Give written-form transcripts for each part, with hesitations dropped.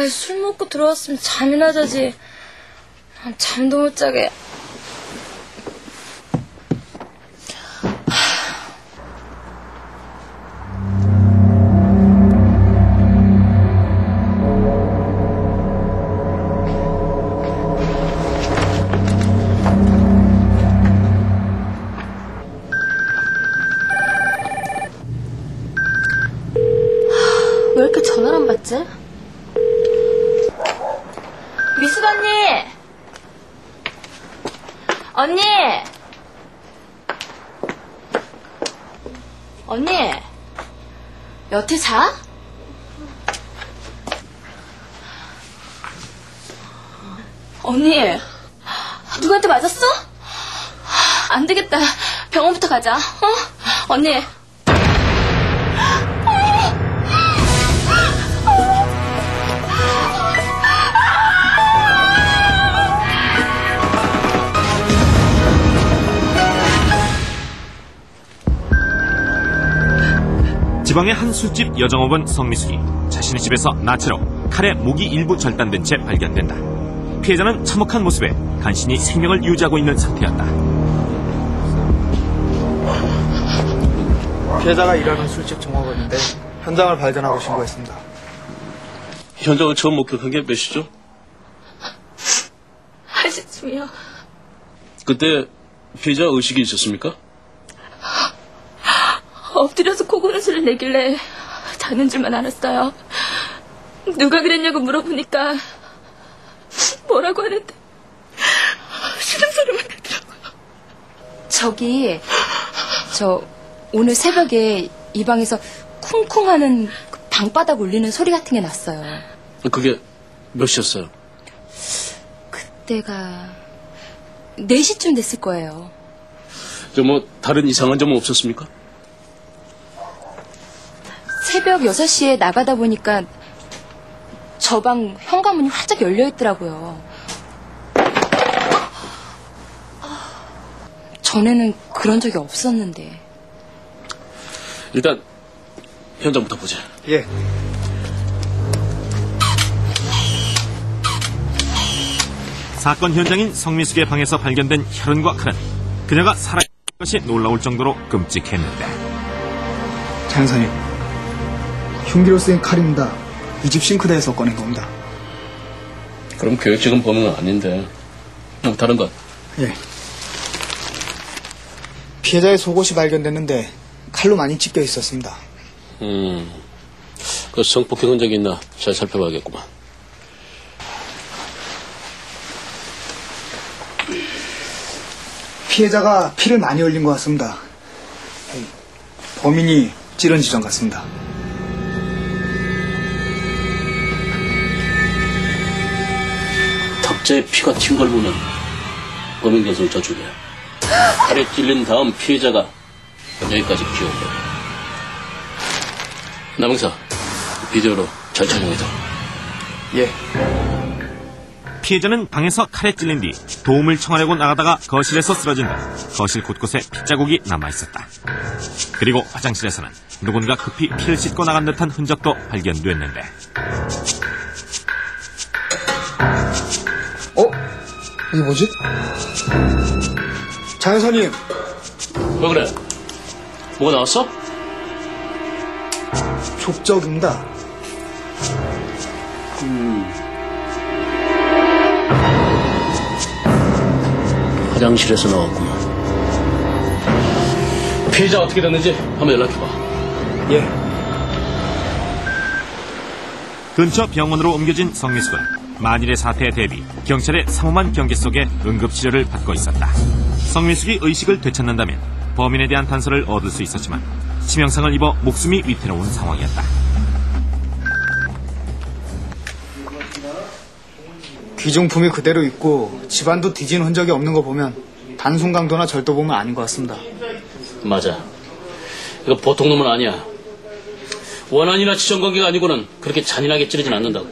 아이, 술 먹고 들어왔으면 잠이나 자지. 난 잠도 못 자게. 왜 이렇게 전화를 안 받지? 미숙 언니! 언니! 언니! 여태 자? 언니! 누구한테 맞았어? 안 되겠다. 병원부터 가자. 어? 언니! 지방의 한 술집 여정업원 성미숙이 자신의 집에서 나체로 칼에 목이 일부 절단된 채 발견된다. 피해자는 참혹한 모습에 간신히 생명을 유지하고 있는 상태였다. 피해자가 일하는 술집 종업원인데 현장을 발견하고 신고했습니다. 현장을 처음 목격한 게 몇 시죠? 1시쯤이요. 그때 피해자 의식이 있었습니까? 엎드려서 코고는 소리를 내길래 자는 줄만 알았어요. 누가 그랬냐고 물어보니까 뭐라고 하는데 신음소리만 나더라고요. 저기 저 오늘 새벽에 이 방에서 쿵쿵 하는 그 방바닥 울리는 소리 같은 게 났어요. 그게 몇 시였어요? 그때가 4시쯤 됐을 거예요. 다른 이상한 점은 없었습니까? 새벽 6시에 나가다 보니까 저 방 현관문이 활짝 열려있더라고요. 전에는 그런 적이 없었는데. 일단 현장부터 보자. 예. 사건 현장인 성미숙의 방에서 발견된 혈흔과 칼은 그녀가 살아있는 것이 놀라울 정도로 끔찍했는데. 장 여사님, 흉기로 쓰인 칼입니다. 이 집 싱크대에서 꺼낸 겁니다. 그럼 계획적인 범행은 아닌데. 다른 건? 예. 피해자의 속옷이 발견됐는데 칼로 많이 찢겨 있었습니다. 그 성폭행 흔적이 있나 잘 살펴봐야겠구만. 피해자가 피를 많이 흘린 것 같습니다. 범인이 찌른 지점 같습니다. 턱자에 피가 튄 걸 보면 범인 개성이 저쪽이야. 칼에 찔린 다음 피해자가 여기까지 기어온 거야. 남행사, 비디오로 잘 촬영해줘. 예. 피해자는 방에서 칼에 찔린 뒤 도움을 청하려고 나가다가 거실에서 쓰러진다. 거실 곳곳에 핏자국이 남아있었다. 그리고 화장실에서는 누군가 급히 피를 씻고 나간 듯한 흔적도 발견됐는데. 이게 뭐지? 장 여사님. 왜 그래? 뭐가 나왔어? 족적입니다. 화장실에서 나왔구만. 피해자 어떻게 됐는지 한번 연락해봐. 예. 근처 병원으로 옮겨진 성미숙은 만일의 사태에 대비 경찰의 삼엄한 경계 속에 응급치료를 받고 있었다. 성미숙이 의식을 되찾는다면 범인에 대한 단서를 얻을 수 있었지만 치명상을 입어 목숨이 위태로운 상황이었다. 귀중품이 그대로 있고 집안도 뒤진 흔적이 없는 거 보면 단순 강도나 절도범은 아닌 것 같습니다. 맞아. 이거 보통 놈은 아니야. 원한이나 지정관계가 아니고는 그렇게 잔인하게 찌르진 않는다고.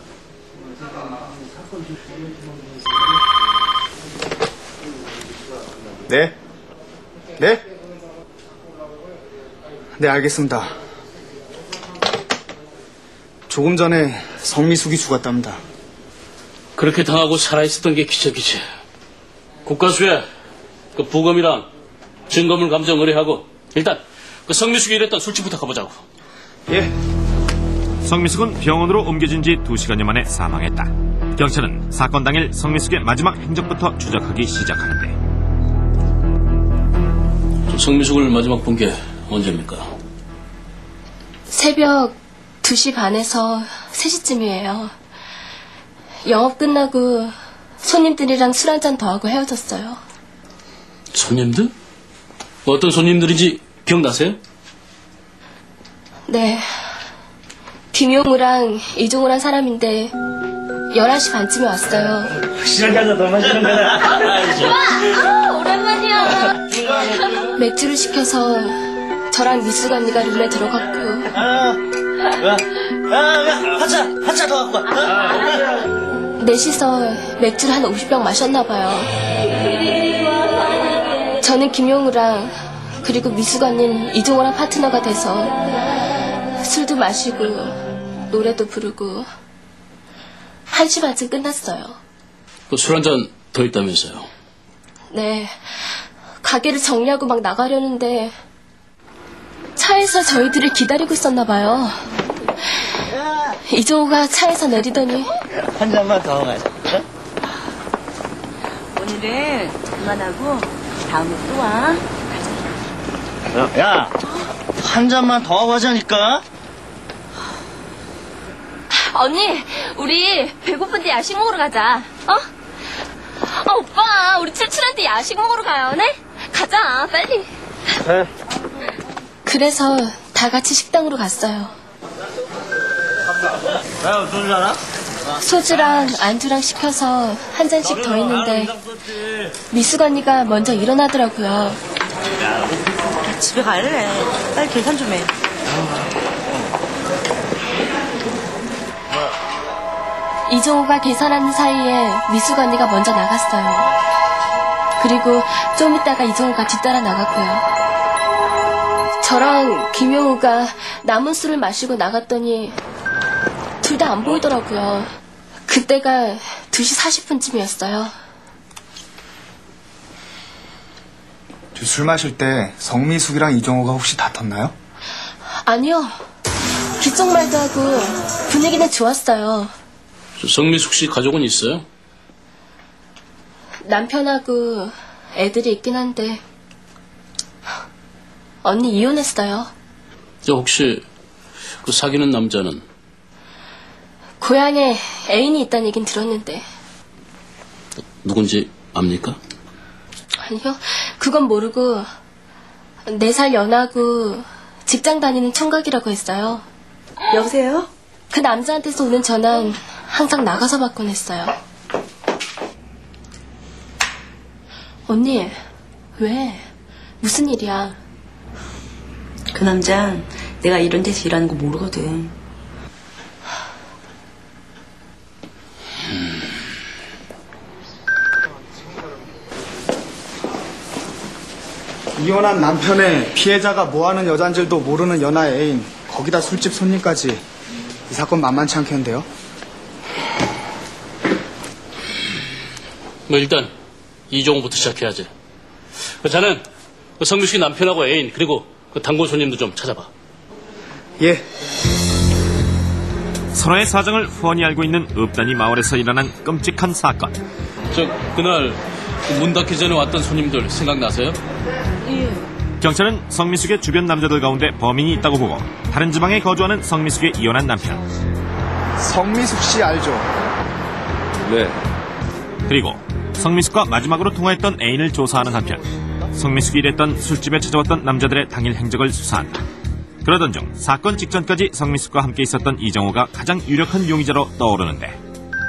네? 네? 네, 알겠습니다. 조금 전에 성미숙이 죽었답니다. 그렇게 당하고 살아있었던 게 기적이지. 국가수에 그 부검이랑 증거물 감정 의뢰하고 일단 그 성미숙이 일했던 술집부터 가보자고. 예. 성미숙은 병원으로 옮겨진 지 2시간여 만에 사망했다. 경찰은 사건 당일 성미숙의 마지막 행적부터 추적하기 시작하는데 성미숙을 마지막 본 게 언제입니까? 새벽 2시 반에서 3시쯤이에요. 영업 끝나고 손님들이랑 술 한잔 더 하고 헤어졌어요. 손님들? 어떤 손님들인지 기억나세요? 네. 김용우랑 이종우란 사람인데 11시 반쯤에 왔어요. 오랜만이야. 맥주를 시켜서 저랑 미숙 언니가 룸에 들어갔고 한잔 더 갖고 와. 넷이서 맥주를 한 50병 마셨나봐요. 저는 김용우랑 그리고 미숙 언니는 이종호랑 파트너가 돼서 술도 마시고 노래도 부르고 1시 반쯤 끝났어요. 그 술 한 잔 더 있다면서요? 네. 가게를 정리하고 막 나가려는데 차에서 저희들을 기다리고 있었나봐요. 이종호가 차에서 내리더니 한 잔만 더 가자. 오늘은 그만하고 다음에 또 와. 야, 한 잔만 더 하고 하자니까. 언니, 우리 배고픈데 야식 먹으러 가자. 어? 오빠, 우리 칠칠한테 야식 먹으러 가요, 네? 가자, 빨리. 그래서 다 같이 식당으로 갔어요. 야, 무슨 줄 알아? 소주랑 안주랑 시켜서 한 잔씩 더 했는데 미숙 언니가 먼저 일어나더라고요. 집에 갈래. 빨리 계산 좀 해. 이종호가 계산하는 사이에 미숙 언니가 먼저 나갔어요. 그리고 좀 있다가 이종호가 뒤따라 나갔고요. 저랑 김용우가 남은 술을 마시고 나갔더니 둘 다 안 보이더라고요. 그때가 2시 40분쯤이었어요. 술 마실 때 성미숙이랑 이종호가 혹시 다퉜나요? 아니요. 귓속말도 하고 분위기는 좋았어요. 저 성미숙 씨 가족은 있어요? 남편하고 애들이 있긴 한데 언니 이혼했어요. 저 혹시 그 사귀는 남자는? 고향에 애인이 있다는 얘긴 들었는데 누군지 압니까? 아니요. 그건 모르고 4살 연하고 직장 다니는 총각이라고 했어요. 여보세요? 그 남자한테서 오는 전화는 항상 나가서 받곤 했어요. 언니, 왜? 무슨 일이야? 그 남자 내가 이런 데서 일하는 거 모르거든. 이혼한 남편의 피해자가 뭐하는 여잔지도 모르는 연하의 애인, 거기다 술집 손님까지. 이 사건 만만치 않겠는데요? 뭐 일단 이종호부터 시작해야지. 자는 그 성미숙이 남편하고 애인 그리고 그 단골 손님도 좀 찾아봐. 예. 서로의 사정을 훤히 알고 있는 읍단이 마을에서 일어난 끔찍한 사건. 그날 문 닫기 전에 왔던 손님들 생각나세요? 경찰은 성미숙의 주변 남자들 가운데 범인이 있다고 보고 다른 지방에 거주하는 성미숙의 이혼한 남편, 성미숙 씨 알죠? 네. 그리고 성미숙과 마지막으로 통화했던 애인을 조사하는 한편 성미숙이 일했던 술집에 찾아왔던 남자들의 당일 행적을 수사한다. 그러던 중 사건 직전까지 성미숙과 함께 있었던 이정호가 가장 유력한 용의자로 떠오르는데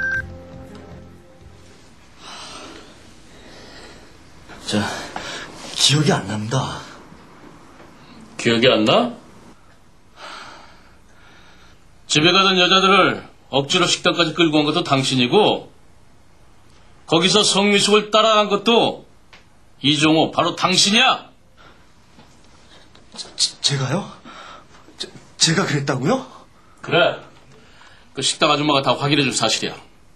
자, 기억이 안 납니다. 기억이 안 나? 집에 가던 여자들을 억지로 식당까지 끌고 온 것도 당신이고 거기서 성미숙을 따라간 것도 이종호 바로 당신이야. 제가요? 제가 그랬다고요? 그래. 그 식당 아줌마가 다 확인해준 사실이야.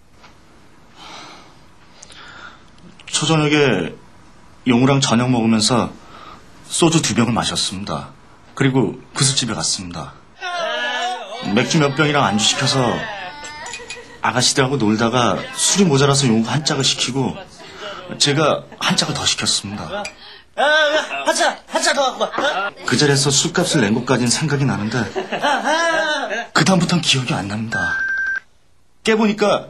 초저녁에 용우랑 저녁 먹으면서 소주 2병을 마셨습니다. 그리고 그 술집에 갔습니다. 맥주 몇 병이랑 안주 시켜서 아가씨들하고 놀다가 술이 모자라서 용우가 한 짝을 시키고 제가 한 짝을 더 시켰습니다. 한 짝 더 갖고 와. 그 자리에서 술값을 낸 것까지는 생각이 나는데 그 다음부터는 기억이 안 납니다. 깨보니까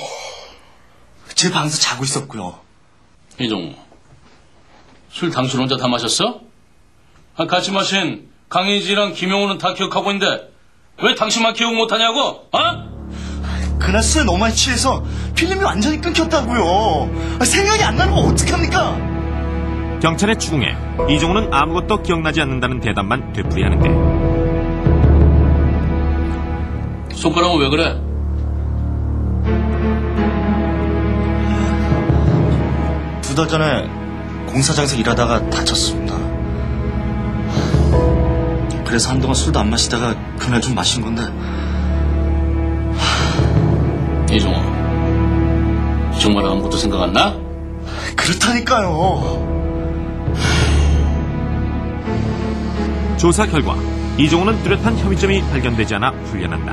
제 방에서 자고 있었고요. 이종우, 술 당신 혼자 다 마셨어? 같이 마신 강혜지랑 김용우는 다 기억하고 있는데 왜 당신만 기억 못하냐고? 그날 술에 너무 많이 취해서 필름이 완전히 끊겼다고요. 생각이 안 나는 거 어떡합니까? 경찰의 추궁에 이종호는 아무것도 기억나지 않는다는 대답만 되풀이하는데 손가락은 왜 그래? 두 달 전에 공사장에서 일하다가 다쳤습니다. 그래서 한동안 술도 안 마시다가 그날 좀 마신 건데. 이종호, 정말 아무것도 생각 안 나? 그렇다니까요. 조사 결과 이종호는 뚜렷한 혐의점이 발견되지 않아 풀려난다.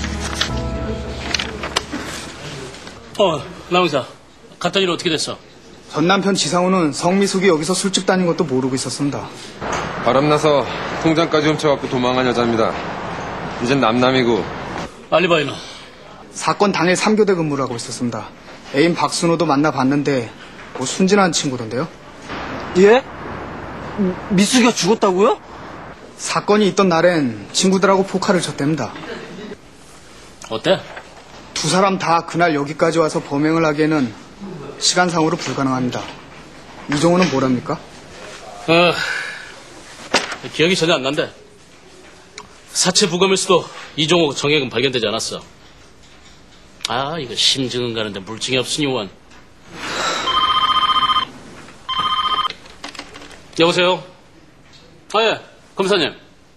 남의사, 갔던 일 어떻게 됐어? 전 남편 지상우는 성미숙이 여기서 술집 다닌 것도 모르고 있었습니다. 바람나서 통장까지 훔쳐갖고 도망간 여자입니다. 이젠 남남이고. 알리바이는? 사건 당일 3교대 근무를 하고 있었습니다. 애인 박순호도 만나봤는데 뭐 순진한 친구던데요. 예? 미숙이가 죽었다고요? 사건이 있던 날엔 친구들하고 포카를 쳤답니다. 어때? 두 사람 다 그날 여기까지 와서 범행을 하기에는 시간상으로 불가능합니다. 이종호는 뭐랍니까? 기억이 전혀 안 난대. 사체 부검일 수도 이종호 정액은 발견되지 않았어. 이거 심증은 가는데 물증이 없으니 원. 여보세요? 예, 검사님.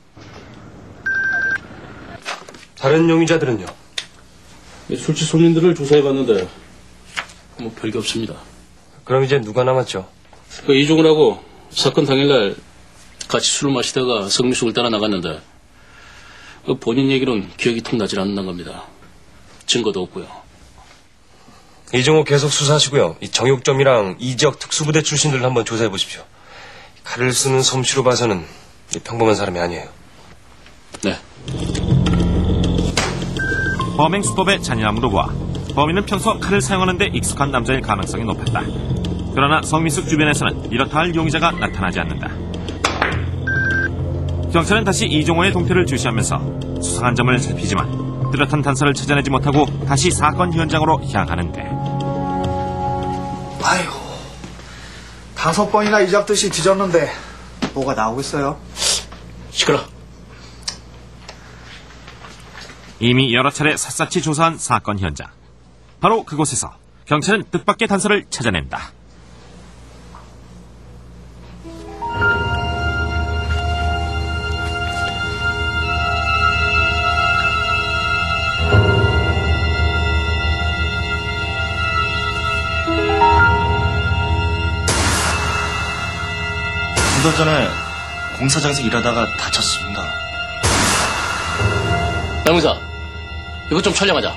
다른 용의자들은요? 술집 손님들을 조사해봤는데 뭐 별게 없습니다. 그럼 이제 누가 남았죠? 그 이종우라고 사건 당일날 같이 술을 마시다가 성미숙을 따라 나갔는데 그 본인 얘기로는 기억이 통 나질 않는 겁니다. 증거도 없고요. 이종호 계속 수사하시고요. 이 정육점이랑 이 지역 특수부대 출신들을 한번 조사해 보십시오. 칼을 쓰는 솜씨로 봐서는 평범한 사람이 아니에요. 네. 범행 수법의 잔인함으로 보아 범인은 평소 칼을 사용하는 데 익숙한 남자일 가능성이 높았다. 그러나 성미숙 주변에서는 이렇다 할 용의자가 나타나지 않는다. 경찰은 다시 이종호의 동태를 주시하면서 수상한 점을 살피지만 뚜렷한 단서를 찾아내지 못하고 다시 사건 현장으로 향하는데 아이고, 5번이나 이잡듯이 뒤졌는데 뭐가 나오겠어요? 시끄러. 이미 여러 차례 샅샅이 조사한 사건 현장. 바로 그곳에서 경찰은 뜻밖의 단서를 찾아낸다. 두 달 전에 공사장에서 일하다가 다쳤습니다. 남의사, 이것 좀 촬영하자.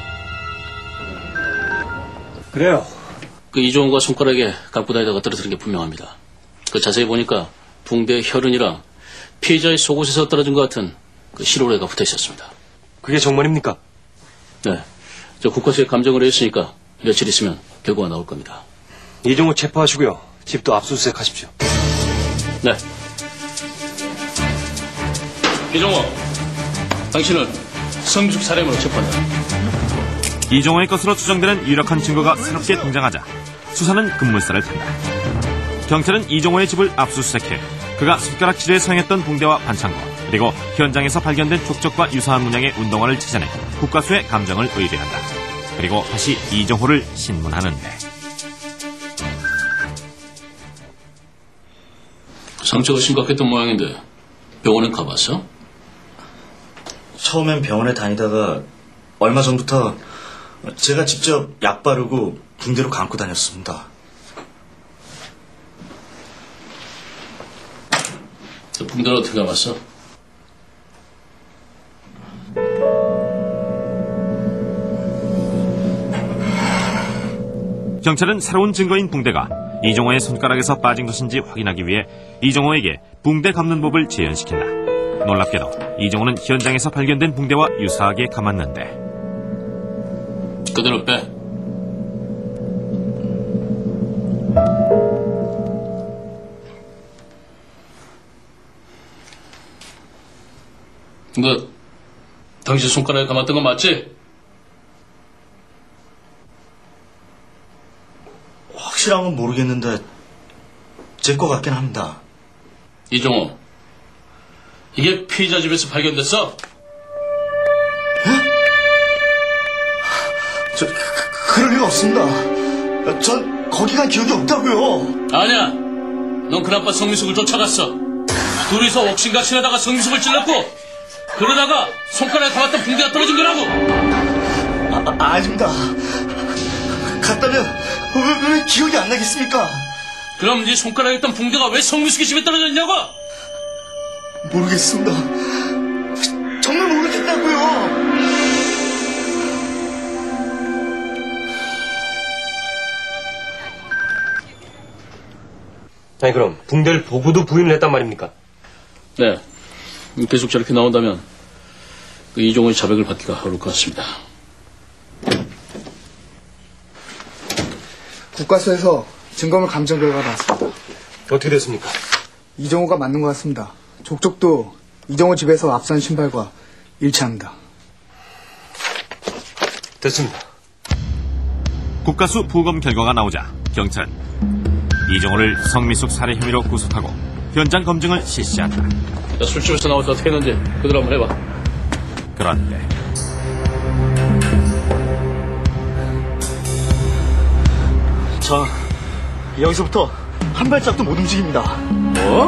그래요. 그 이종호가 손가락에 갖고 다니다가 떨어뜨린 게 분명합니다. 그 자세히 보니까 붕대 혈흔이랑 피해자의 속옷에서 떨어진 것 같은 그 실오래가 붙어 있었습니다. 그게 정말입니까? 네. 저 국과수에 감정을 했으니까 며칠 있으면 결과가 나올 겁니다. 이종호 체포하시고요. 집도 압수수색 하십시오. 네. 이종호, 당신은 성미숙 살해범으로 체포한다. 이종호의 것으로 추정되는 유력한 증거가 새롭게 등장하자 수사는 급물살을 탄다. 경찰은 이종호의 집을 압수수색해 그가 손가락질에 사용했던 붕대와 반창고 그리고 현장에서 발견된 족적과 유사한 문양의 운동화를 찾아내 국과수의 감정을 의뢰한다. 그리고 다시 이종호를 신문하는데 상처가 심각했던 모양인데 병원에 가봤어? 처음엔 병원에 다니다가 얼마 전부터 제가 직접 약 바르고 붕대로 감고 다녔습니다. 그 붕대를 어떻게 감았어? 경찰은 새로운 증거인 붕대가 이종호의 손가락에서 빠진 것인지 확인하기 위해 이종호에게 붕대 감는 법을 재현시킨다. 놀랍게도 이종호는 현장에서 발견된 붕대와 유사하게 감았는데 그대로 빼. 너 당신 손가락에 감았던 거 맞지? 확실한 건 모르겠는데 제 거 같긴 합니다. 이종호, 이게 피의자 집에서 발견됐어? 그럴 리가 없습니다. 전 거기 간 기억이 없다고요. 아니야. 넌 그나빠 성미숙을 쫓아갔어. 둘이서 옥신각 지내다가 성미숙을 찔렀고 그러다가 손가락에 감았던 붕대가 떨어진 거라고. 아닙니다. 갔다면 왜 기억이 안 나겠습니까? 그럼 네 손가락에 있던 붕대가 왜 성미숙의 집에 떨어졌냐고? 모르겠습니다. 정말 모르겠다고요. 아니 그럼 붕대를 보고도 부인을 했단 말입니까? 네. 계속 저렇게 나온다면 그 이종호의 자백을 받기가 어려울 것 같습니다. 국과수에서 증거물 감정 결과가 나왔습니다. 어떻게 됐습니까? 이종호가 맞는 것 같습니다. 족족도 이종호 집에서 압수한 신발과 일치합니다. 됐습니다. 국가수 부검 결과가 나오자 경찰은 이종호를 성미숙 살해 혐의로 구속하고 현장 검증을 실시한다. 야, 술집에서 나와서 어떻게 했는지 그대로 한번 해봐. 그런데 저 여기서부터 한 발짝도 못 움직입니다. 뭐?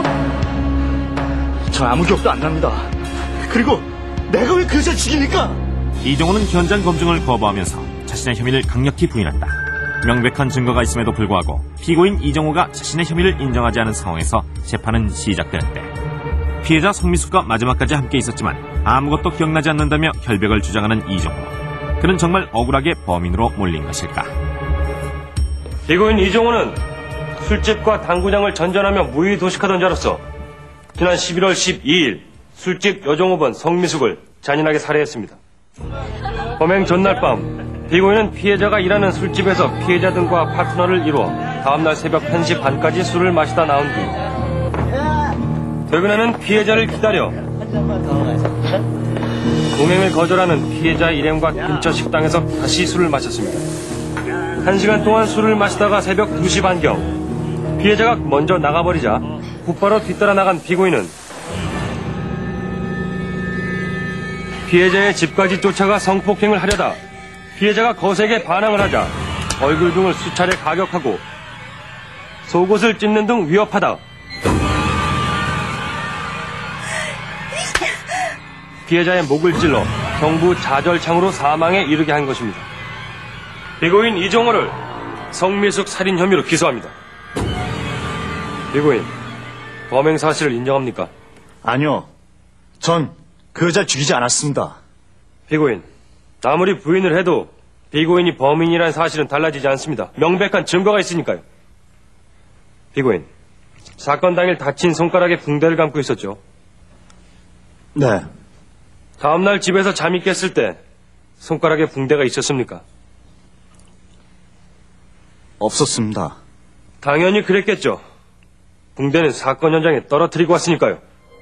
저 아무 기억도 안 납니다. 그리고 내가 왜 그 여자 죽입니까? 이종호는 현장 검증을 거부하면서 자신의 혐의를 강력히 부인했다. 명백한 증거가 있음에도 불구하고 피고인 이종호가 자신의 혐의를 인정하지 않은 상황에서 재판은 시작되는데 피해자 성미숙과 마지막까지 함께 있었지만 아무것도 기억나지 않는다며 결백을 주장하는 이종호. 그는 정말 억울하게 범인으로 몰린 것일까? 피고인 이종호는 술집과 당구장을 전전하며 무의 도식하던 자로서 지난 11월 12일 술집 여종업원 성미숙을 잔인하게 살해했습니다. 범행 전날 밤 피고인은 피해자가 일하는 술집에서 피해자 등과 파트너를 이루어 다음날 새벽 1시 반까지 술을 마시다 나온 뒤 퇴근하는 피해자를 기다려 동행을 거절하는 피해자 일행과 근처 식당에서 다시 술을 마셨습니다. 1시간 동안 술을 마시다가 새벽 2시 반경 피해자가 먼저 나가버리자 곧바로 뒤따라 나간 피고인은 피해자의 집까지 쫓아가 성폭행을 하려다 피해자가 거세게 반항을 하자 얼굴 등을 수차례 가격하고 속옷을 찢는 등 위협하다 피해자의 목을 찔러 경부 좌절창으로 사망에 이르게 한 것입니다. 피고인 이종호를 성미숙 살인 혐의로 기소합니다. 피고인, 범행 사실을 인정합니까? 아니요. 전 그 여자 죽이지 않았습니다. 피고인, 아무리 부인을 해도 피고인이 범인이라는 사실은 달라지지 않습니다. 명백한 증거가 있으니까요. 피고인, 사건 당일 다친 손가락에 붕대를 감고 있었죠? 네. 다음날 집에서 잠이 깼을 때 손가락에 붕대가 있었습니까? 없었습니다. 당연히 그랬겠죠. 붕대는 사건 현장에 떨어뜨리고 왔으니까요.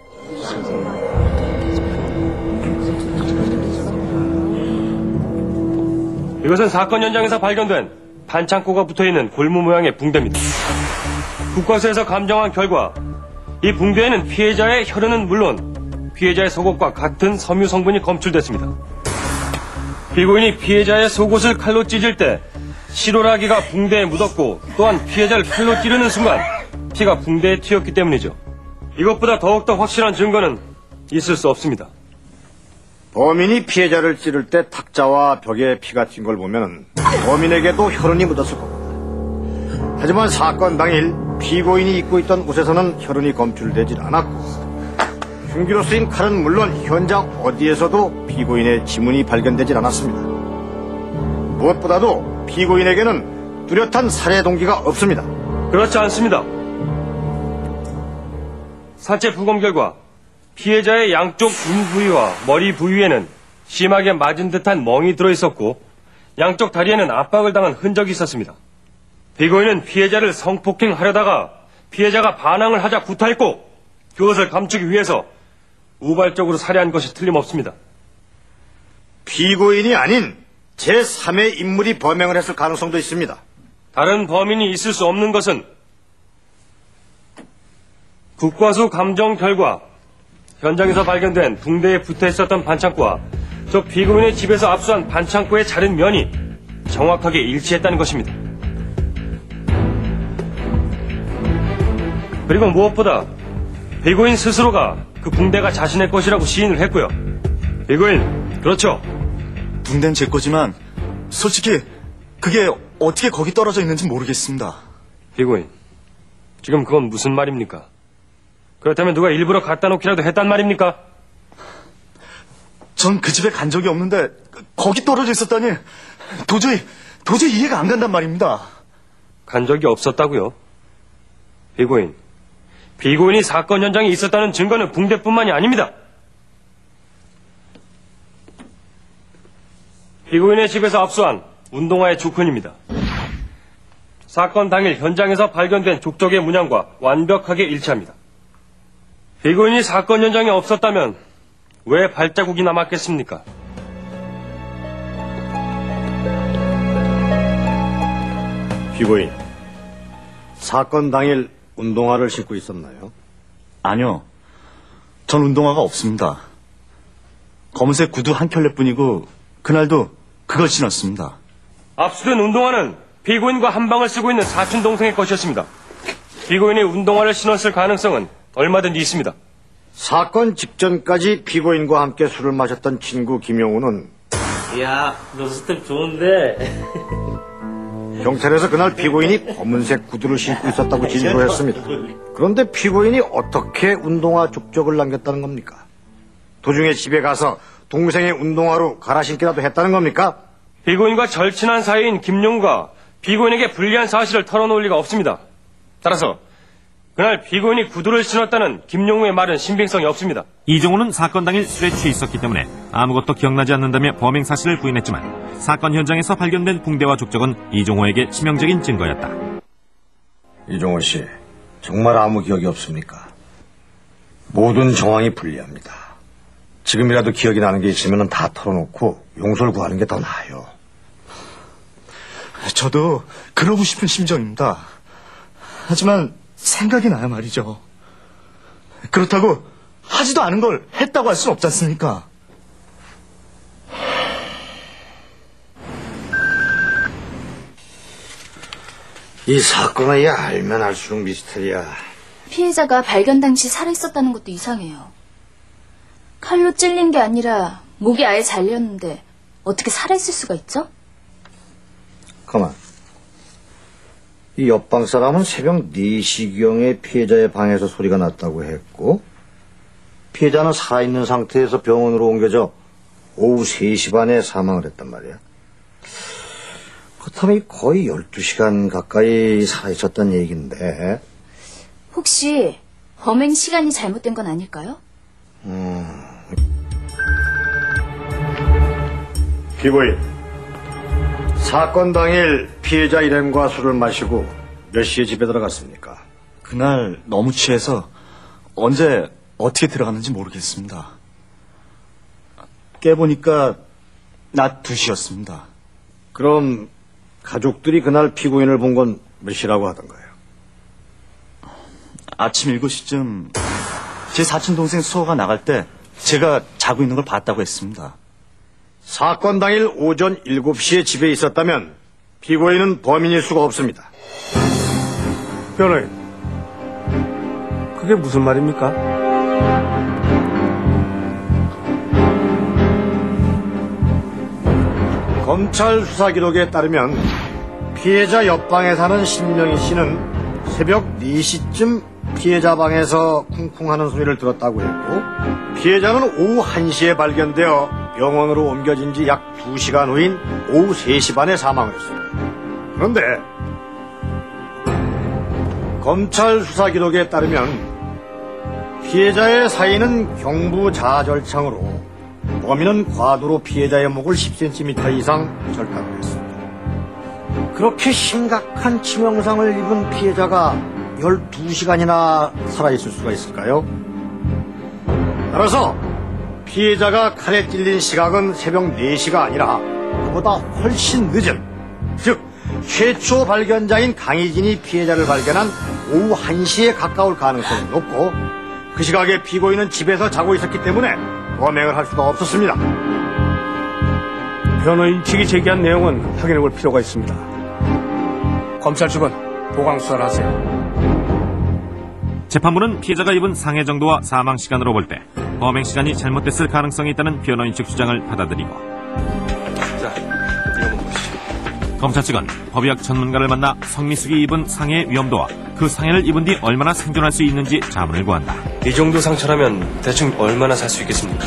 이것은 사건 현장에서 발견된 반창고가 붙어있는 골무 모양의 붕대입니다. 국과수에서 감정한 결과 이 붕대에는 피해자의 혈흔은 물론 피해자의 속옷과 같은 섬유 성분이 검출됐습니다. 피고인이 피해자의 속옷을 칼로 찢을 때 실오라기가 붕대에 묻었고 또한 피해자를 칼로 찌르는 순간 피가 붕대에 튀었기 때문이죠. 이것보다 더욱더 확실한 증거는 있을 수 없습니다. 범인이 피해자를 찌를 때 탁자와 벽에 피가 튄 걸 보면 범인에게도 혈흔이 묻었을 겁니다. 하지만 사건 당일 피고인이 입고 있던 옷에서는 혈흔이 검출되질 않았고 흉기로 쓰인 칼은 물론 현장 어디에서도 피고인의 지문이 발견되질 않았습니다. 무엇보다도 피고인에게는 뚜렷한 살해 동기가 없습니다. 그렇지 않습니다. 사체 부검 결과 피해자의 양쪽 눈 부위와 머리 부위에는 심하게 맞은 듯한 멍이 들어있었고 양쪽 다리에는 압박을 당한 흔적이 있었습니다. 피고인은 피해자를 성폭행하려다가 피해자가 반항을 하자 구타했고 그것을 감추기 위해서 우발적으로 살해한 것이 틀림없습니다. 피고인이 아닌 제3의 인물이 범행을 했을 가능성도 있습니다. 다른 범인이 있을 수 없는 것은 국과수 감정 결과 현장에서 발견된 붕대에 붙어 있었던 반창고와 저 피고인의 집에서 압수한 반창고의 자른 면이 정확하게 일치했다는 것입니다. 그리고 무엇보다 피고인 스스로가 그 붕대가 자신의 것이라고 시인을 했고요. 피고인, 그렇죠? 붕대는 제 거지만 솔직히 그게 어떻게 거기 떨어져 있는지 모르겠습니다. 피고인, 지금 그건 무슨 말입니까? 그렇다면 누가 일부러 갖다 놓기라도 했단 말입니까? 전 그 집에 간 적이 없는데 거기 떨어져 있었다니 도저히 이해가 안 간단 말입니다. 간 적이 없었다고요? 피고인이 사건 현장에 있었다는 증거는 붕대뿐만이 아닙니다. 피고인의 집에서 압수한 운동화의 주권입니다. 사건 당일 현장에서 발견된 족적의 문양과 완벽하게 일치합니다. 피고인이 사건 현장에 없었다면 왜 발자국이 남았겠습니까? 피고인, 사건 당일 운동화를 신고 있었나요? 아니요. 전 운동화가 없습니다. 검은색 구두 한 켤레뿐이고 그날도 그걸 신었습니다. 압수된 운동화는 피고인과 한 방을 쓰고 있는 사촌 동생의 것이었습니다. 피고인이 운동화를 신었을 가능성은 얼마든지 있습니다. 사건 직전까지 피고인과 함께 술을 마셨던 친구 김용우는 야, 너 스텝 좋은데. 경찰에서 그날 피고인이 검은색 구두를 신고 있었다고 진술을 했습니다. 그런데 피고인이 어떻게 운동화 족적을 남겼다는 겁니까? 도중에 집에 가서 동생의 운동화로 갈아 신기라도 했다는 겁니까? 피고인과 절친한 사이인 김용우가 피고인에게 불리한 사실을 털어놓을 리가 없습니다. 따라서 그날 피고인이 구두를 신었다는 김용우의 말은 신빙성이 없습니다. 이종호는 사건 당일 술에 취해 있었기 때문에 아무것도 기억나지 않는다며 범행 사실을 부인했지만 사건 현장에서 발견된 붕대와 족적은 이종호에게 치명적인 증거였다. 이종호 씨, 정말 아무 기억이 없습니까? 모든 정황이 불리합니다. 지금이라도 기억이 나는 게 있으면 다 털어놓고 용서를 구하는 게 더 나아요. 저도 그러고 싶은 심정입니다. 하지만 생각이 나야 말이죠. 그렇다고 하지도 않은 걸 했다고 할 수는 없지 않습니까? 이 사건은 알면 알수록 미스터리야. 피해자가 발견 당시 살아있었다는 것도 이상해요. 칼로 찔린 게 아니라 목이 아예 잘렸는데 어떻게 살아있을 수가 있죠? 가만. 이 옆방 사람은 새벽 4시경에 피해자의 방에서 소리가 났다고 했고 피해자는 살아있는 상태에서 병원으로 옮겨져 오후 3시 반에 사망을 했단 말이야. 그렇다면 거의 12시간 가까이 살아있었단 얘기인데 혹시 범행 시간이 잘못된 건 아닐까요? 피고인, 사건 당일 피해자 일행과 술을 마시고 몇 시에 집에 들어갔습니까? 그날 너무 취해서 언제 어떻게 들어갔는지 모르겠습니다. 깨보니까 낮 2시였습니다. 그럼 가족들이 그날 피고인을 본 건 몇 시라고 하던가요? 아침 7시쯤 제 사촌동생 수호가 나갈 때 제가 자고 있는 걸 봤다고 했습니다. 사건 당일 오전 7시에 집에 있었다면 피고인은 범인일 수가 없습니다. 변호인, 그게 무슨 말입니까? 검찰 수사 기록에 따르면 피해자 옆방에 사는 신명희 씨는 새벽 4시쯤 피해자 방에서 쿵쿵하는 소리를 들었다고 했고, 피해자는 오후 1시에 발견되어 병원으로 옮겨진 지 약 2시간 후인 오후 3시 반에 사망을 했습니다. 그런데 검찰 수사 기록에 따르면 피해자의 사인은 경부 좌절창으로 범인은 과도로 피해자의 목을 10cm 이상 절단을 했습니다. 그렇게 심각한 치명상을 입은 피해자가 12시간이나 살아있을 수가 있을까요? 따라서 피해자가 칼에 찔린 시각은 새벽 4시가 아니라 그보다 훨씬 늦은, 즉 최초 발견자인 강희진이 피해자를 발견한 오후 1시에 가까울 가능성이 높고, 그 시각에 피고인은 집에서 자고 있었기 때문에 범행을 할 수가 없었습니다. 변호인 측이 제기한 내용은 확인해 볼 필요가 있습니다. 검찰 측은 보강 수사를 하세요. 재판부는 피해자가 입은 상해 정도와 사망 시간으로 볼 때 범행 시간이 잘못됐을 가능성이 있다는 변호인 측 주장을 받아들이고, 자, 이거 보시죠. 검찰 측은 법의학 전문가를 만나 성미숙이 입은 상해의 위험도와 그 상해를 입은 뒤 얼마나 생존할 수 있는지 자문을 구한다. 이 정도 상처라면 대충 얼마나 살 수 있겠습니까?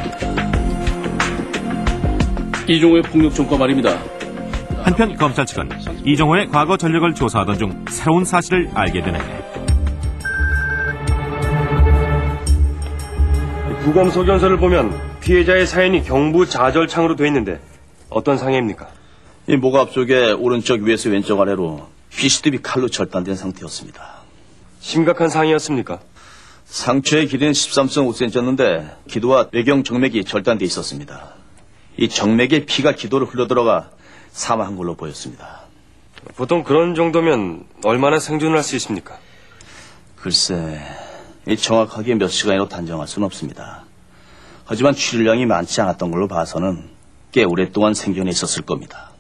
이종호의 폭력 전과 말입니다. 한편 검찰 측은 이종호의 과거 전력을 조사하던 중 새로운 사실을 알게 되는데, 부검 소견서를 보면 피해자의 사인이 경부 좌절창으로 돼 있는데 어떤 상해입니까? 이 목 앞쪽에 오른쪽 위에서 왼쪽 아래로 비스듬히 칼로 절단된 상태였습니다. 심각한 상해였습니까? 상처의 길이는 13.5cm였는데 기도와 뇌경 정맥이 절단돼 있었습니다. 이 정맥에 피가 기도로 흘러들어가 사망한 걸로 보였습니다. 보통 그런 정도면 얼마나 생존을 할 수 있습니까? 글쎄, 정확하게 몇 시간이라고 단정할 수는 없습니다. 하지만 출혈량이 많지 않았던 걸로 봐서는 꽤 오랫동안 생존해 있었을 겁니다.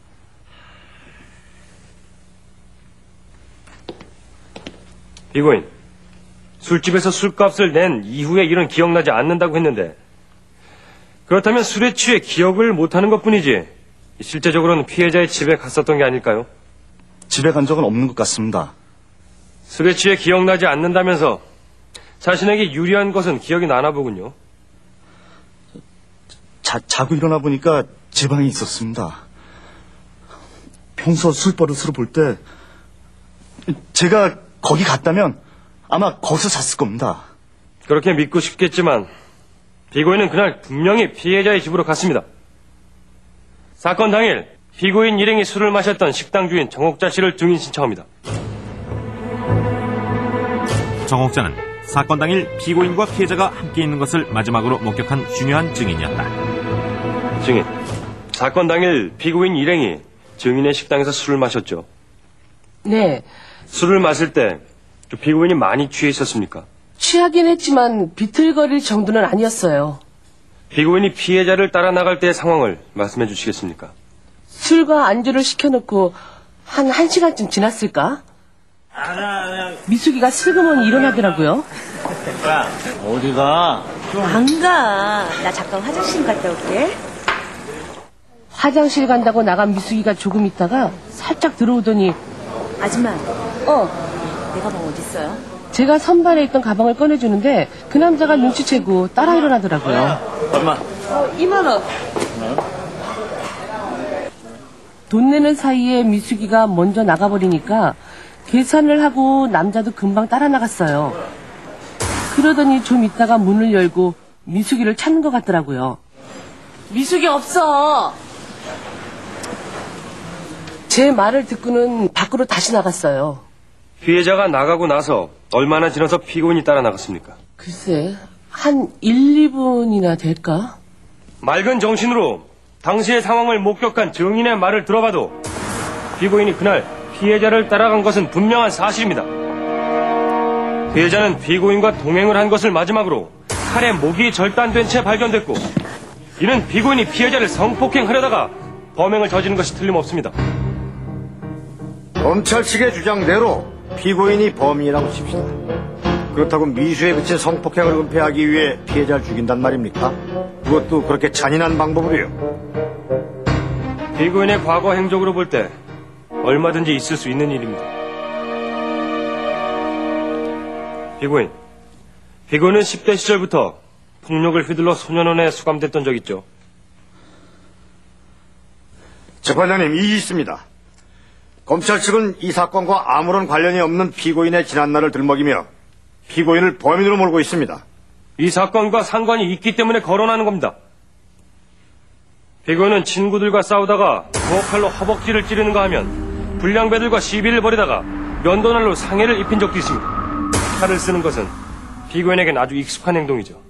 피고인, 술집에서 술값을 낸 이후의 일은 기억나지 않는다고 했는데, 그렇다면 술에 취해 기억을 못하는 것뿐이지 실제적으로는 피해자의 집에 갔었던 게 아닐까요? 집에 간 적은 없는 것 같습니다. 술에 취해 기억나지 않는다면서 자신에게 유리한 것은 기억이 나나 보군요. 자고 일어나 보니까 제 방에 있었습니다. 평소 술버릇으로 볼 때 제가 거기 갔다면 아마 거기서 잤을 겁니다. 그렇게 믿고 싶겠지만 피고인은 그날 분명히 피해자의 집으로 갔습니다. 사건 당일 피고인 일행이 술을 마셨던 식당 주인 정옥자 씨를 증인 신청합니다. 정옥자는 사건 당일 피고인과 피해자가 함께 있는 것을 마지막으로 목격한 중요한 증인이었다. 증인, 사건 당일 피고인 일행이 증인의 식당에서 술을 마셨죠? 네. 술을 마실 때 피고인이 많이 취해 있었습니까? 취하긴 했지만 비틀거릴 정도는 아니었어요. 피고인이 피해자를 따라 나갈 때의 상황을 말씀해 주시겠습니까? 술과 안주를 시켜놓고 한 1시간쯤 지났을까? 미숙이가 슬그머니 일어나더라고요. 어디가? 안 가. 나 잠깐 화장실 갔다 올게. 화장실 간다고 나간 미숙이가 조금 있다가 살짝 들어오더니, 아줌마. 내 가방 어딨어요? 제가 선반에 있던 가방을 꺼내주는데 그 남자가 눈치채고 따라 일어나더라고요. 엄마. 2만 원. 돈 내는 사이에 미숙이가 먼저 나가버리니까 계산을 하고 남자도 금방 따라 나갔어요. 그러더니 좀 있다가 문을 열고 미숙이를 찾는 것 같더라고요. 미숙이 없어. 제 말을 듣고는 밖으로 다시 나갔어요. 피해자가 나가고 나서 얼마나 지나서 피고인이 따라 나갔습니까? 글쎄, 한 1, 2분이나 될까? 맑은 정신으로 당시의 상황을 목격한 증인의 말을 들어봐도 피고인이 그날 피해자를 따라간 것은 분명한 사실입니다. 피해자는 피고인과 동행을 한 것을 마지막으로 칼에 목이 절단된 채 발견됐고, 이는 피고인이 피해자를 성폭행하려다가 범행을 저지른 것이 틀림없습니다. 검찰 측의 주장대로 피고인이 범인이라고 칩시다. 그렇다고 미수에 그친 성폭행을 은폐하기 위해 피해자를 죽인단 말입니까? 그것도 그렇게 잔인한 방법으로요. 피고인의 과거 행적으로 볼 때 얼마든지 있을 수 있는 일입니다. 피고인은 10대 시절부터 폭력을 휘둘러 소년원에 수감됐던 적 있죠? 재판장님, 이의 있습니다. 검찰 측은 이 사건과 아무런 관련이 없는 피고인의 지난날을 들먹이며 피고인을 범인으로 몰고 있습니다. 이 사건과 상관이 있기 때문에 거론하는 겁니다. 피고인은 친구들과 싸우다가 부엌칼로 허벅지를 찌르는가 하면 불량배들과 시비를 벌이다가 면도날로 상해를 입힌 적도 있습니다. 칼을 쓰는 것은 피고인에겐 아주 익숙한 행동이죠.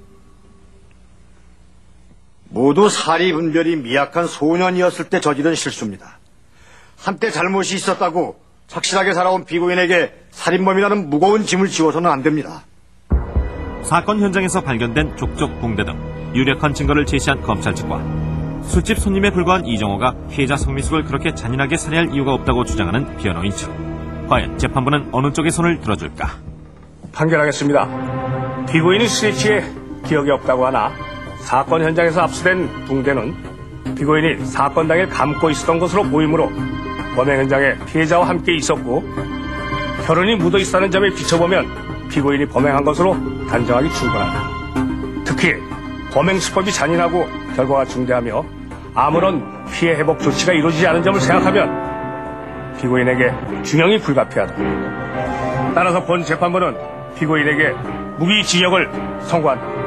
모두 사리분별이 미약한 소년이었을 때 저지른 실수입니다. 한때 잘못이 있었다고 착실하게 살아온 피고인에게 살인범이라는 무거운 짐을 지워서는 안 됩니다. 사건 현장에서 발견된 족적 붕대 등 유력한 증거를 제시한 검찰 측과 술집 손님에 불과한 이정호가 피해자 성미숙을 그렇게 잔인하게 살해할 이유가 없다고 주장하는 변호인 측. 과연 재판부는 어느 쪽의 손을 들어줄까? 판결하겠습니다. 피고인이 술에 취해 기억이 없다고 하나 사건 현장에서 압수된 붕대는 피고인이 사건 당일 감고 있었던 것으로 보이므로 범행 현장에 피해자와 함께 있었고 혈흔이 묻어 있다는 점에 비춰보면 피고인이 범행한 것으로 단정하기 충분하다. 특히 범행 수법이 잔인하고 결과가 중대하며 아무런 피해 회복 조치가 이루어지지 않은 점을 생각하면 피고인에게 중형이 불가피하다. 따라서 본 재판부는 피고인에게 무기징역을 선고한다.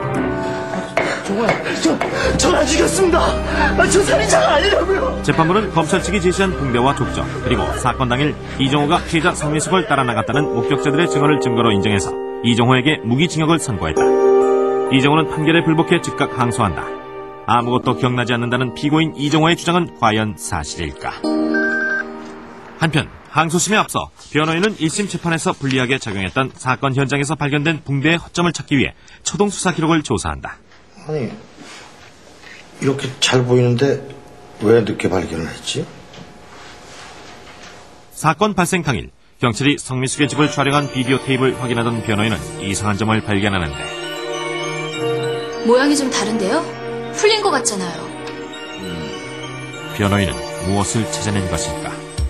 전 안 죽였습니다. 저 살인자가 아니라고요. 재판부는 검찰 측이 제시한 붕대와 족적 그리고 사건 당일 이정호가 피해자 성미숙을 따라 나갔다는 목격자들의 증언을 증거로 인정해서 이정호에게 무기징역을 선고했다. 이정호는 판결에 불복해 즉각 항소한다. 아무것도 기억나지 않는다는 피고인 이정호의 주장은 과연 사실일까? 한편 항소심에 앞서 변호인은 1심 재판에서 불리하게 작용했던 사건 현장에서 발견된 붕대의 허점을 찾기 위해 초동 수사 기록을 조사한다. 아니, 이렇게 잘 보이는데 왜 늦게 발견을 했지? 사건 발생 당일 경찰이 성미숙의 집을 촬영한 비디오 테이프를 확인하던 변호인은 이상한 점을 발견하는데 모양이 좀 다른데요? 풀린 것 같잖아요. 변호인은 무엇을 찾아낸 것일까?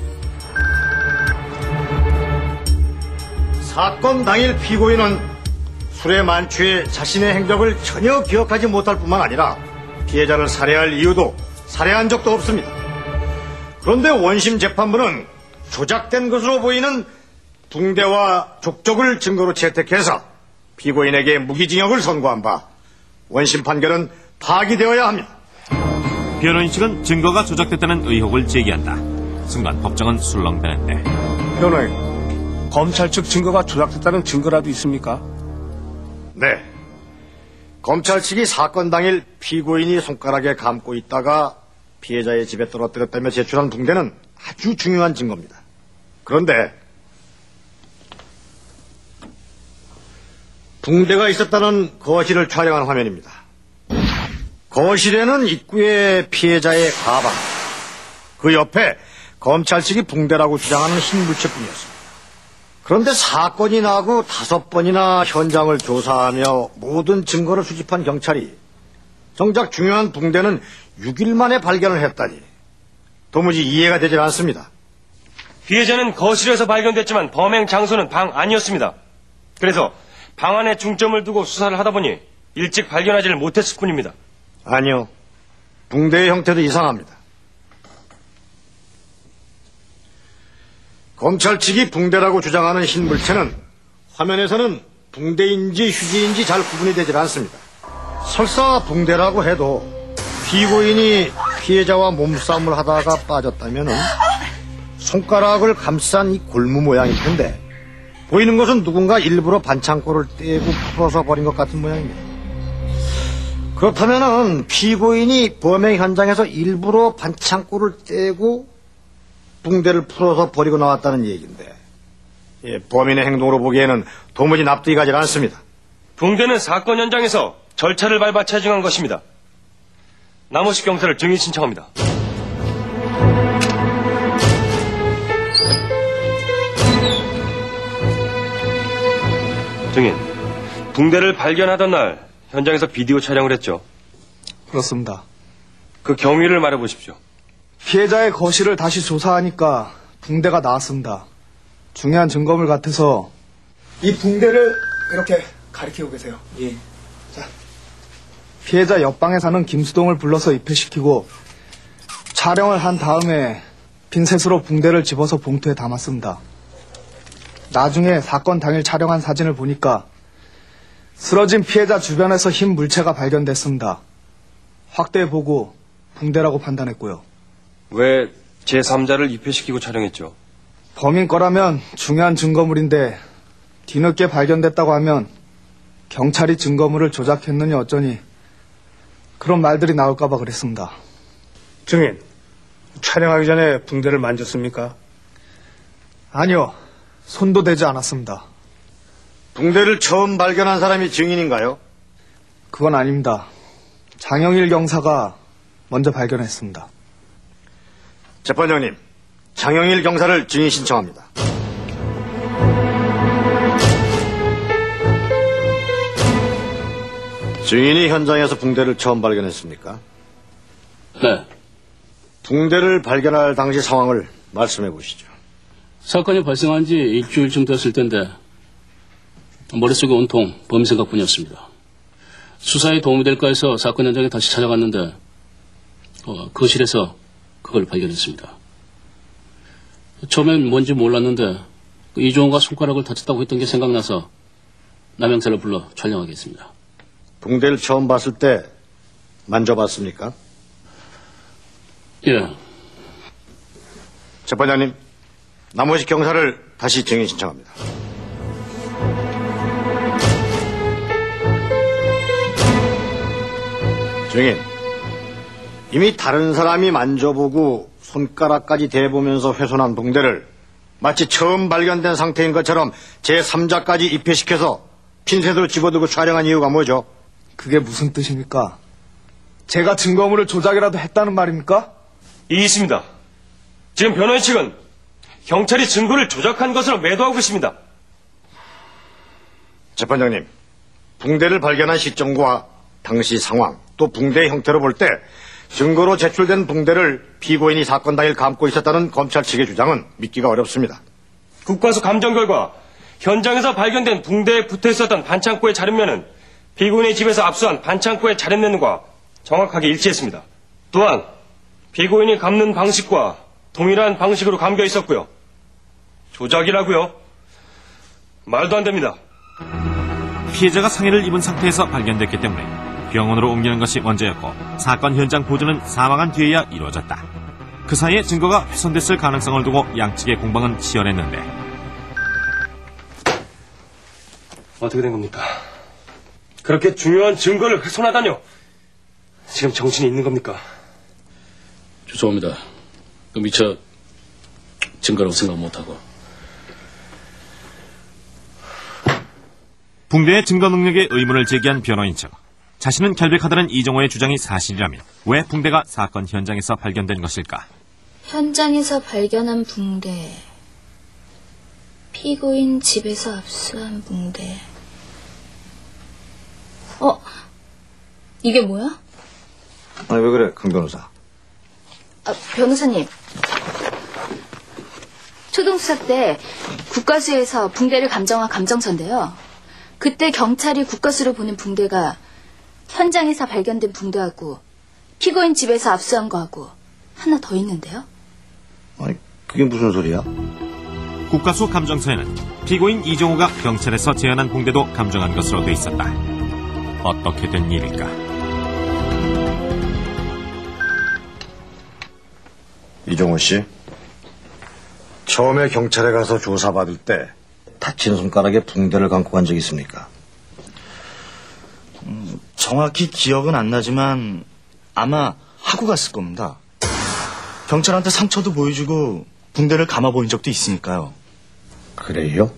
사건 당일 피고인은 술에 만취해 자신의 행적을 전혀 기억하지 못할 뿐만 아니라 피해자를 살해할 이유도 살해한 적도 없습니다. 그런데 원심 재판부는 조작된 것으로 보이는 붕대와 족적을 증거로 채택해서 피고인에게 무기징역을 선고한 바 원심 판결은 파기되어야 합니다. 변호인 측은 증거가 조작됐다는 의혹을 제기한다. 순간 법정은 술렁대는데 변호인, 검찰 측 증거가 조작됐다는 증거라도 있습니까? 네. 검찰 측이 사건 당일 피고인이 손가락에 감고 있다가 피해자의 집에 떨어뜨렸다며 제출한 붕대는 아주 중요한 증거입니다. 그런데 붕대가 있었다는 거실을 촬영한 화면입니다. 거실에는 입구에 피해자의 가방, 그 옆에 검찰 측이 붕대라고 주장하는 흰 물체뿐이었습니다. 그런데 사건이 나고 5번이나 현장을 조사하며 모든 증거를 수집한 경찰이 정작 중요한 붕대는 6일 만에 발견을 했다니 도무지 이해가 되질 않습니다. 피해자는 거실에서 발견됐지만 범행 장소는 방 안이었습니다. 그래서 방 안에 중점을 두고 수사를 하다 보니 일찍 발견하지를 못했을 뿐입니다. 아니요. 붕대의 형태도 이상합니다. 검찰 측이 붕대라고 주장하는 흰 물체는 화면에서는 붕대인지 휴지인지 잘 구분이 되질 않습니다. 설사 붕대라고 해도 피고인이 피해자와 몸싸움을 하다가 빠졌다면 손가락을 감싼 이 골무 모양일 텐데 보이는 것은 누군가 일부러 반창고를 떼고 풀어서 버린 것 같은 모양입니다. 그렇다면 피고인이 범행 현장에서 일부러 반창고를 떼고 붕대를 풀어서 버리고 나왔다는 얘기인데 범인의 행동으로 보기에는 도무지 납득이 가지 않습니다. 붕대는 사건 현장에서 절차를 밟아 채증한 것입니다. 남호식 경찰을 증인 신청합니다. 증인, 붕대를 발견하던 날 현장에서 비디오 촬영을 했죠? 그렇습니다. 그 경위를 말해보십시오. 피해자의 거실을 다시 조사하니까 붕대가 나왔습니다. 중요한 증거물 같아서 이 붕대를 이렇게 가리키고 계세요. 예. 자, 피해자 옆방에 사는 김수동을 불러서 입회시키고 촬영을 한 다음에 핀셋으로 붕대를 집어서 봉투에 담았습니다. 나중에 사건 당일 촬영한 사진을 보니까 쓰러진 피해자 주변에서 흰 물체가 발견됐습니다. 확대해보고 붕대라고 판단했고요. 왜 제3자를 입회시키고 촬영했죠? 범인 거라면 중요한 증거물인데 뒤늦게 발견됐다고 하면 경찰이 증거물을 조작했느니 어쩌니 그런 말들이 나올까봐 그랬습니다. 증인, 촬영하기 전에 붕대를 만졌습니까? 아니요. 손도 대지 않았습니다. 붕대를 처음 발견한 사람이 증인인가요? 그건 아닙니다. 장영일 경사가 먼저 발견했습니다. 재판장님, 장영일 경사를 증인 신청합니다. 증인이 현장에서 붕대를 처음 발견했습니까? 네. 붕대를 발견할 당시 상황을 말씀해 보시죠. 사건이 발생한 지 일주일쯤 됐을 텐데 머릿속에 온통 범인 생각뿐이었습니다. 수사에 도움이 될까 해서 사건 현장에 다시 찾아갔는데 거실에서 그걸 발견했습니다. 처음엔 뭔지 몰랐는데 이종호가 손가락을 다쳤다고 했던 게 생각나서 남영사를 불러 촬영하겠습니다. 붕대를 처음 봤을 때 만져봤습니까? 예. 재판장님, 나머지 경사를 다시 증인 신청합니다. 증인, 이미 다른 사람이 만져보고 손가락까지 대보면서 훼손한 붕대를 마치 처음 발견된 상태인 것처럼 제3자까지 입회시켜서 핀셋으로 집어들고 촬영한 이유가 뭐죠? 그게 무슨 뜻입니까? 제가 증거물을 조작이라도 했다는 말입니까? 이 있습니다. 지금 변호인 측은 경찰이 증거를 조작한 것으로 매도하고 있습니다. 재판장님, 붕대를 발견한 시점과 당시 상황, 또 붕대의 형태로 볼 때 증거로 제출된 붕대를 피고인이 사건 당일 감고 있었다는 검찰 측의 주장은 믿기가 어렵습니다. 국과수 감정 결과 현장에서 발견된 붕대에 붙어 있었던 반창고의 자른면은 피고인의 집에서 압수한 반창고의 자른면과 정확하게 일치했습니다. 또한 피고인이 감는 방식과 동일한 방식으로 감겨 있었고요. 조작이라고요? 말도 안 됩니다. 피해자가 상해를 입은 상태에서 발견됐기 때문에 병원으로 옮기는 것이 먼저였고 사건 현장 보존은 사망한 뒤에야 이루어졌다. 그 사이에 증거가 훼손됐을 가능성을 두고 양측의 공방은 치열했는데 어떻게 된 겁니까? 그렇게 중요한 증거를 훼손하다뇨? 지금 정신이 있는 겁니까? 죄송합니다. 미처 증거라고 생각 못하고. 붕대의 증거 능력에 의문을 제기한 변호인 측. 자신은 결백하다는 이종호의 주장이 사실이라면 왜 붕대가 사건 현장에서 발견된 것일까? 현장에서 발견한 붕대. 피고인 집에서 압수한 붕대. 이게 뭐야? 아니, 왜 그래, 강 변호사? 변호사님. 초동수사 때 국과수에서 붕대를 감정한 감정서인데요. 그때 경찰이 국과수로 보낸 붕대가 현장에서 발견된 붕대하고 피고인 집에서 압수한 거하고 하나 더 있는데요. 아니, 그게 무슨 소리야? 국과수 감정서에는 피고인 이종호가 경찰에서 제안한 붕대도 감정한 것으로 돼 있었다. 어떻게 된 일일까? 이종호 씨, 처음에 경찰에 가서 조사받을 때 다친 손가락에 붕대를 감고 간 적 있습니까? 정확히 기억은 안 나지만 아마 하고 갔을 겁니다. 경찰한테 상처도 보여주고 붕대를 감아 보인 적도 있으니까요. 그래요?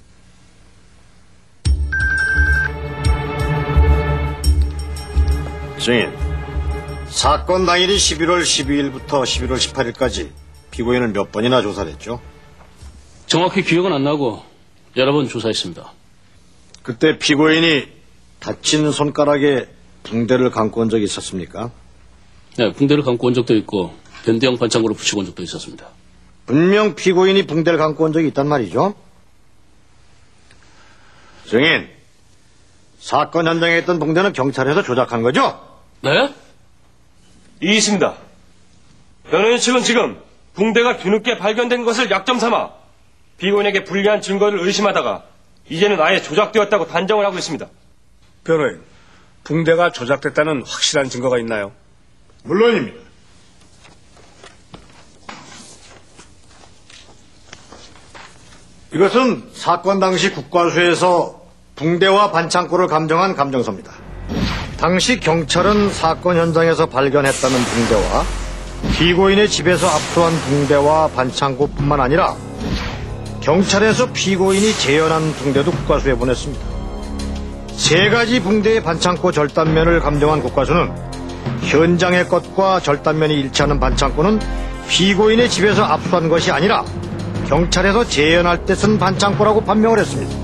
증인, 사건 당일이 11월 12일부터 11월 18일까지 피고인을 몇 번이나 조사를 했죠? 정확히 기억은 안 나고 여러 번 조사했습니다. 그때 피고인이 다친 손가락에 붕대를 감고 온 적이 있었습니까? 네, 붕대를 감고 온 적도 있고 변대형 반창고를 붙이고 온 적도 있었습니다. 분명 피고인이 붕대를 감고 온 적이 있단 말이죠. 증인, 사건 현장에 있던 붕대는 경찰에서 조작한 거죠? 네? 이 있습니다. 변호인 측은 지금 붕대가 뒤늦게 발견된 것을 약점 삼아 피고인에게 불리한 증거를 의심하다가 이제는 아예 조작되었다고 단정을 하고 있습니다. 변호인, 붕대가 조작됐다는 확실한 증거가 있나요? 물론입니다. 이것은 사건 당시 국과수에서 붕대와 반창고를 감정한 감정서입니다. 당시 경찰은 사건 현장에서 발견했다는 붕대와 피고인의 집에서 압수한 붕대와 반창고뿐만 아니라 경찰에서 피고인이 재현한 붕대도 국과수에 보냈습니다. 세 가지 붕대의 반창고 절단면을 감정한 국과수는 현장의 것과 절단면이 일치하는 반창고는 피고인의 집에서 압수한 것이 아니라 경찰에서 재현할 때 쓴 반창고라고 판명을 했습니다.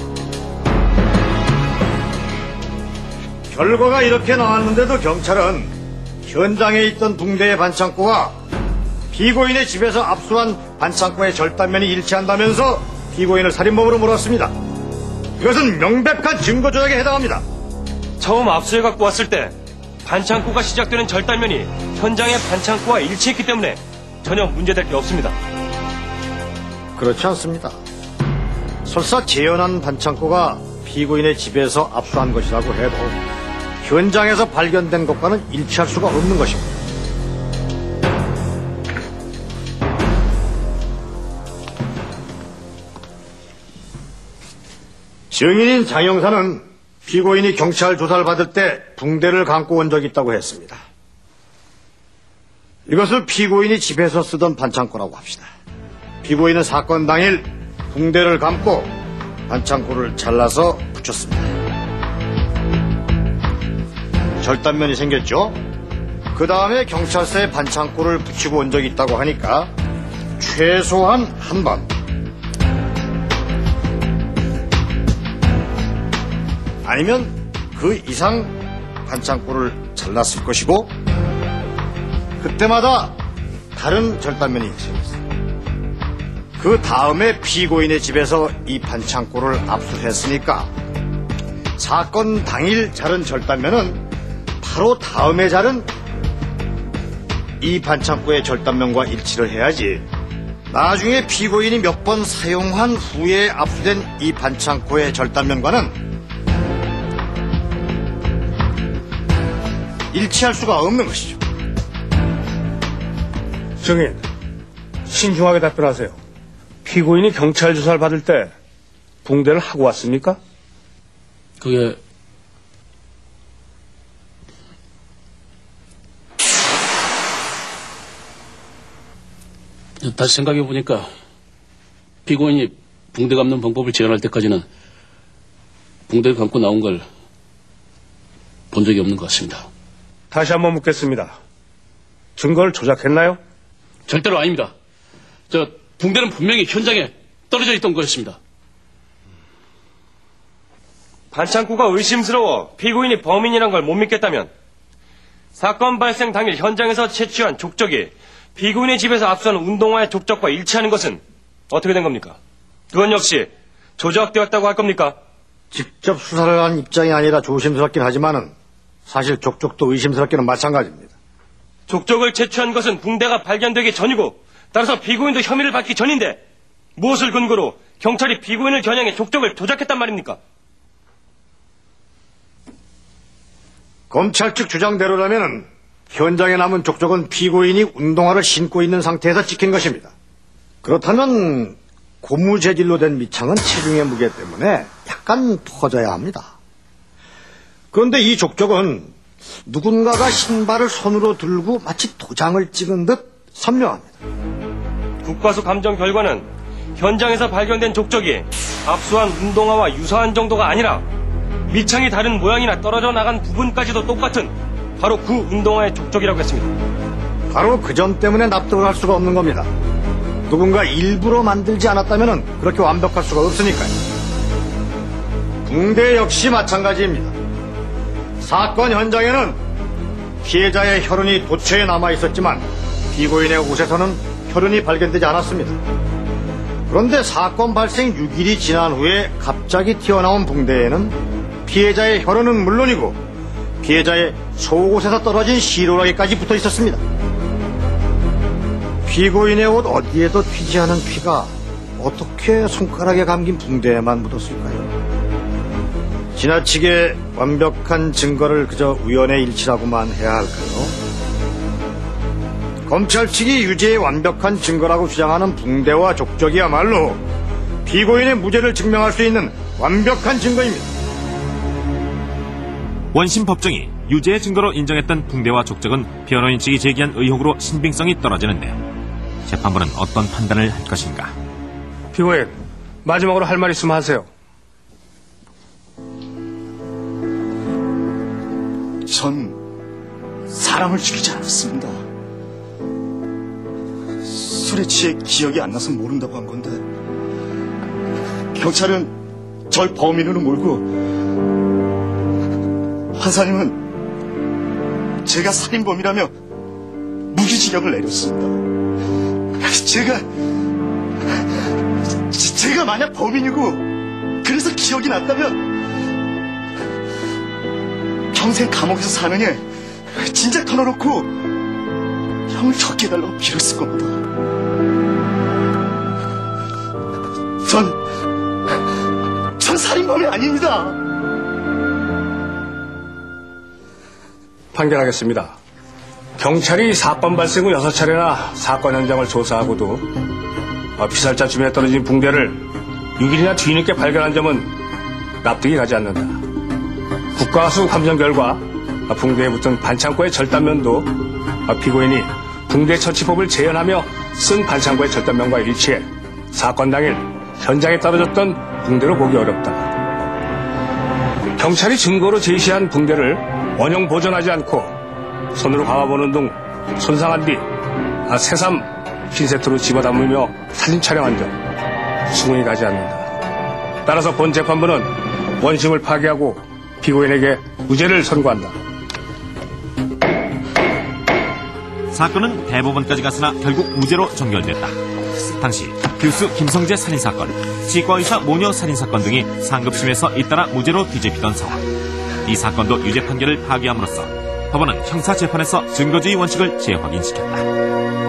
결과가 이렇게 나왔는데도 경찰은 현장에 있던 붕대의 반창고가 피고인의 집에서 압수한 반창고의 절단면이 일치한다면서 피고인을 살인범으로 몰았습니다. 이것은 명백한 증거 조작에 해당합니다. 처음 압수해 갖고 왔을 때 반창고가 시작되는 절단면이 현장의 반창고와 일치했기 때문에 전혀 문제될 게 없습니다. 그렇지 않습니다. 설사 재현한 반창고가 피고인의 집에서 압수한 것이라고 해도 현장에서 발견된 것과는 일치할 수가 없는 것입니다. 증인인 장영사는 피고인이 경찰 조사를 받을 때 붕대를 감고 온 적이 있다고 했습니다. 이것을 피고인이 집에서 쓰던 반창고라고 합시다. 피고인은 사건 당일 붕대를 감고 반창고를 잘라서 붙였습니다. 절단면이 생겼죠? 그 다음에 경찰서에 반창고를 붙이고 온 적이 있다고 하니까 최소한 한 번, 아니면 그 이상 반창고를 잘랐을 것이고 그때마다 다른 절단면이 있습니다. 그 다음에 피고인의 집에서 이 반창고를 압수했으니까 사건 당일 자른 절단면은 바로 다음에 자른 이 반창고의 절단면과 일치를 해야지 나중에 피고인이 몇 번 사용한 후에 압수된 이 반창고의 절단면과는 일치할 수가 없는 것이죠. 증인, 신중하게 답변하세요. 피고인이 경찰 조사를 받을 때 붕대를 하고 왔습니까? 그게 다시 생각해보니까 피고인이 붕대 감는 방법을 제안할 때까지는 붕대를 감고 나온 걸 본 적이 없는 것 같습니다. 다시 한번 묻겠습니다. 증거를 조작했나요? 절대로 아닙니다. 붕대는 분명히 현장에 떨어져 있던 거였습니다. 반창고가 의심스러워 피고인이 범인이란 걸 못 믿겠다면 사건 발생 당일 현장에서 채취한 족적이 피고인의 집에서 압수한 운동화의 족적과 일치하는 것은 어떻게 된 겁니까? 그건 역시 조작되었다고 할 겁니까? 직접 수사를 한 입장이 아니라 조심스럽긴 하지만은 사실 족적도 의심스럽기는 마찬가지입니다. 족적을 채취한 것은 붕대가 발견되기 전이고 따라서 피고인도 혐의를 받기 전인데 무엇을 근거로 경찰이 피고인을 겨냥해 족적을 조작했단 말입니까? 검찰 측 주장대로라면 현장에 남은 족적은 피고인이 운동화를 신고 있는 상태에서 찍힌 것입니다. 그렇다면 고무 재질로 된 밑창은 체중의 무게 때문에 약간 퍼져야 합니다. 그런데 이 족적은 누군가가 신발을 손으로 들고 마치 도장을 찍은 듯 선명합니다. 국과수 감정 결과는 현장에서 발견된 족적이 압수한 운동화와 유사한 정도가 아니라 밑창이 다른 모양이나 떨어져 나간 부분까지도 똑같은 바로 그 운동화의 족적이라고 했습니다. 바로 그 점 때문에 납득을 할 수가 없는 겁니다. 누군가 일부러 만들지 않았다면 그렇게 완벽할 수가 없으니까요. 붕대 역시 마찬가지입니다. 사건 현장에는 피해자의 혈흔이 도처에 남아 있었지만 피고인의 옷에서는 혈흔이 발견되지 않았습니다. 그런데 사건 발생 6일이 지난 후에 갑자기 튀어나온 붕대에는 피해자의 혈흔은 물론이고 피해자의 속옷에서 떨어진 시로라기까지 붙어 있었습니다. 피고인의 옷 어디에도 튀지 않은 피가 어떻게 손가락에 감긴 붕대에만 묻었을까요? 지나치게 완벽한 증거를 그저 우연의 일치라고만 해야 할까요? 검찰 측이 유죄의 완벽한 증거라고 주장하는 붕대와 족적이야말로 피고인의 무죄를 증명할 수 있는 완벽한 증거입니다. 원심 법정이 유죄의 증거로 인정했던 붕대와 족적은 변호인 측이 제기한 의혹으로 신빙성이 떨어지는데 재판부는 어떤 판단을 할 것인가? 피고인, 마지막으로 할 말 있으면 하세요. 전 사람을 죽이지 않았습니다. 술에 취해 기억이 안 나서 모른다고 한 건데 경찰은 절 범인으로 몰고 판사님은 제가 살인범이라며 무기징역을 내렸습니다. 제가 만약 범인이고 그래서 기억이 났다면 평생 감옥에서 사는 애 진작 털어놓고 형을 적게 해달라고 빌었을 겁니다. 전 살인범이 아닙니다. 판결하겠습니다. 경찰이 사건 발생 후 6차례나 사건 현장을 조사하고도 피살자 주변에 떨어진 붕대를 6일이나 뒤늦게 발견한 점은 납득이 가지 않는다. 국가수 감정 결과 붕대에 붙은 반창고의 절단면도 피고인이 붕대 처치법을 재현하며 쓴 반창고의 절단면과 일치해 사건 당일 현장에 떨어졌던 붕대로 보기 어렵다. 경찰이 증거로 제시한 붕대를 원형 보존하지 않고 손으로 감아보는 등 손상한 뒤 새삼 핀셋으로 집어담으며 사진 촬영한 점 수긍이 가지 않는다. 따라서 본 재판부는 원심을 파기하고 피고인에게 무죄를 선고한다. 사건은 대법원까지 갔으나 결국 무죄로 종결됐다. 당시 교수 김성재 살인사건, 치과의사 모녀 살인사건 등이 상급심에서 잇따라 무죄로 뒤집히던 상황. 이 사건도 유죄 판결을 파기함으로써 법원은 형사재판에서 증거주의 원칙을 재확인시켰다.